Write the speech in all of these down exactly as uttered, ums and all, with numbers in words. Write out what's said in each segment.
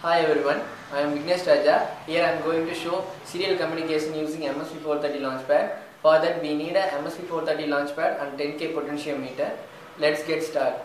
Hi everyone, I am Vignesh Raja. Here I am going to show serial communication using M S P four thirty Launchpad. For that we need a M S P four thirty Launchpad and ten K potentiometer. Let's get started.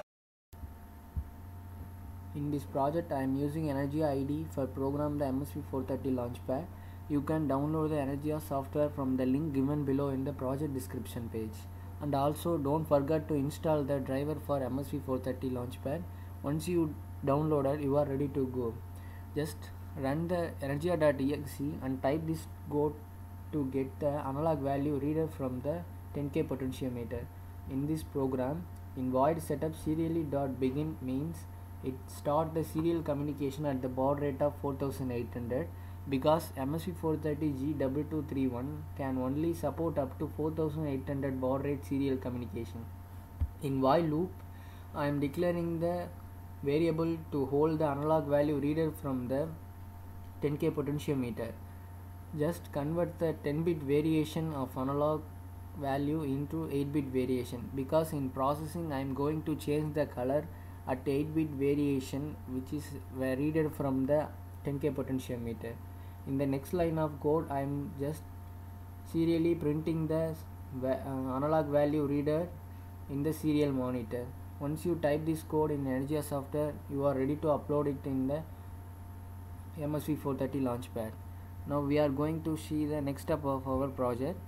In this project I am using Energia I D E for program the M S P four thirty Launchpad. You can download the Energia software from the link given below in the project description page. And also don't forget to install the driver for M S P four thirty Launchpad. Once you download it, you are ready to go. Just run the energia.exe and type this code to get the analog value reader from the ten K potentiometer. In this program, in void setup serially.begin means it start the serial communication at the baud rate of four thousand eight hundred, because M S P four thirty G two two three one can only support up to four thousand eight hundred baud rate serial communication. In while loop, I am declaring the variable to hold the analog value reader from the ten K potentiometer. Just convert the ten bit variation of analog value into eight bit variation, because in processing I am going to change the color at eight bit variation, which is reader from the ten K potentiometer. In the next line of code, I am just serially printing the uh, analog value reader in the serial monitor. Once you type this code in Energia software, you are ready to upload it in the M S P four thirty Launchpad. Now we are going to see the next step of our project.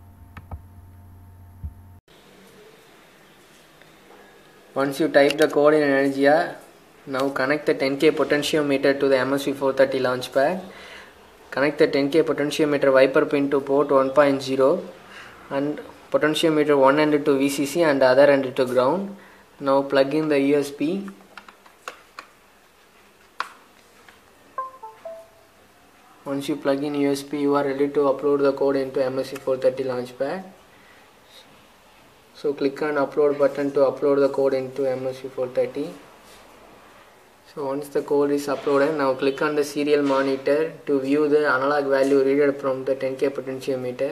Once you type the code in Energia, now connect the ten K potentiometer to the M S P four thirty Launchpad. Connect the ten K potentiometer wiper pin to port one point zero and potentiometer one end to V C C and other end to ground. Now plug in the U S B. Once you plug in U S B, you are ready to upload the code into M S P four thirty Launchpad. So click on upload button to upload the code into M S P four thirty. So once the code is uploaded, now click on the serial monitor to view the analog value reader from the ten K potentiometer.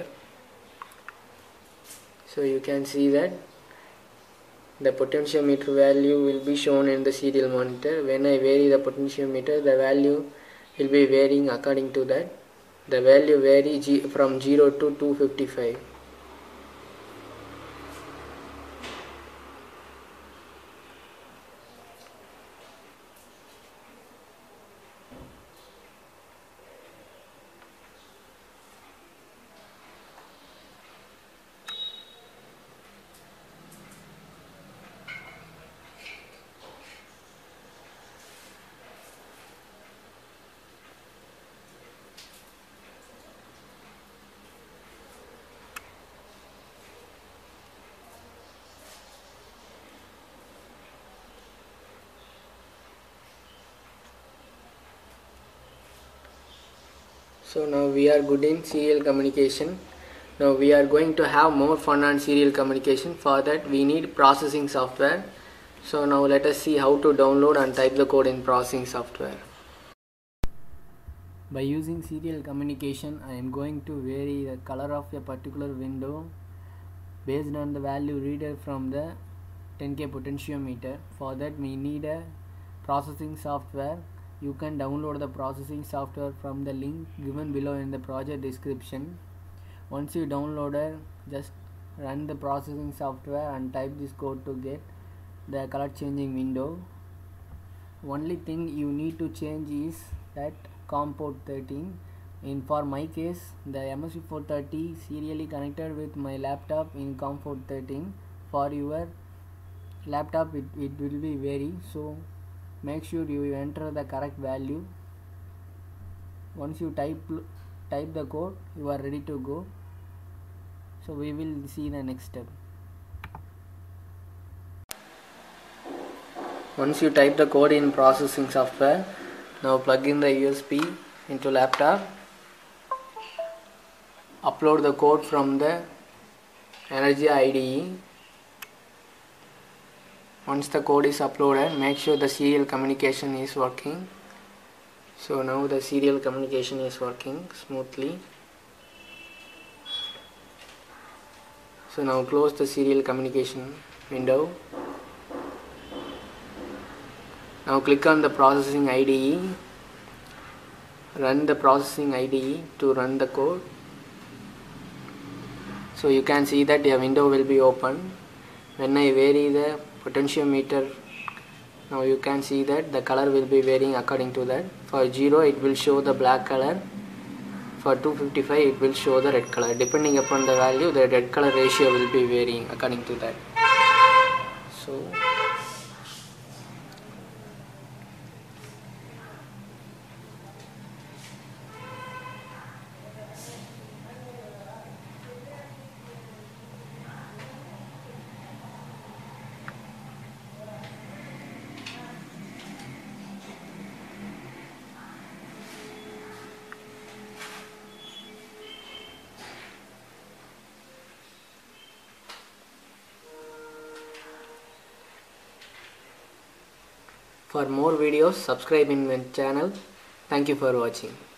So you can see that the potentiometer value will be shown in the serial monitor. When I vary the potentiometer, the value will be varying according to that. The value varies from zero to two fifty-five. So now we are good in serial communication. Now we are going to have more fun on serial communication. For that we need processing software. So now let us see how to download and type the code in processing software. By using serial communication, I am going to vary the color of a particular window based on the value reader from the ten K potentiometer. For that we need a processing software. You can download the processing software from the link given below in the project description. Once you download it, just run the processing software and type this code to get the color changing window. Only thing you need to change is that COM port thirteen. In for my case, the M S P four thirty serially connected with my laptop in COM port thirteen. For your laptop it, it will be vary, so make sure you enter the correct value. Once you type type the code, you are ready to go. So we will see the next step. Once you type the code in processing software, now plug in the U S B into laptop. Upload the code from the Energia I D E. Once the code is uploaded, make sure the serial communication is working. So now the serial communication is working smoothly. So now close the serial communication window. Now click on the processing I D E run the processing I D E to run the code. So you can see that a window will be open. When I vary the potentiometer, now you can see that the color will be varying according to that. For zero it will show the black color, for two fifty-five it will show the red color. Depending upon the value, the red color ratio will be varying according to that. So for more videos, subscribe in my channel. Thank you for watching.